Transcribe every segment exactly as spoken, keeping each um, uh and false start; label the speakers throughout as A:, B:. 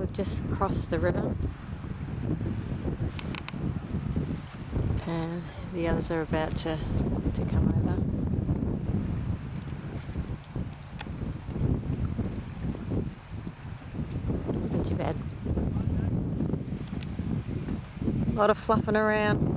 A: we've just crossed the river and the others are about to, to come over. Wasn't too bad. A lot of fluffing around.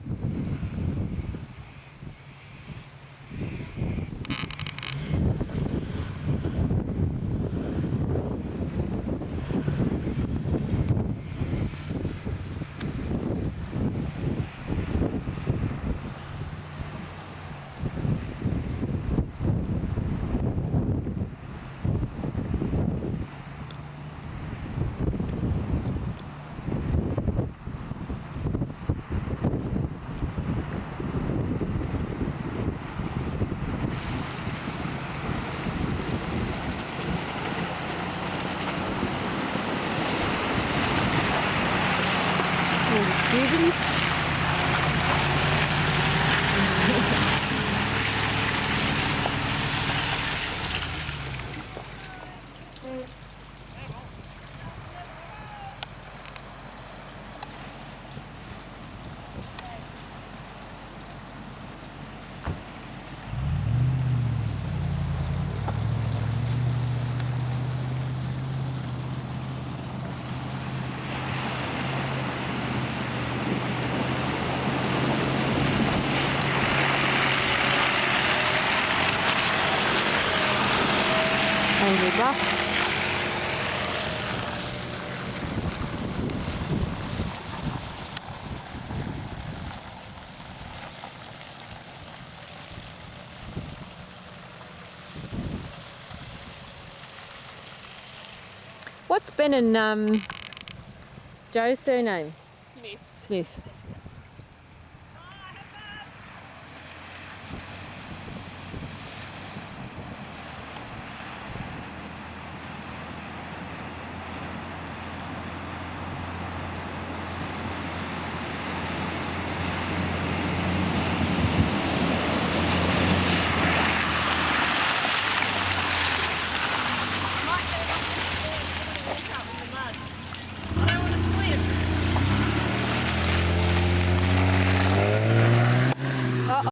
A: Students. Angry Bluff. What's Ben and um, Joe's surname?
B: Smith.
A: Smith.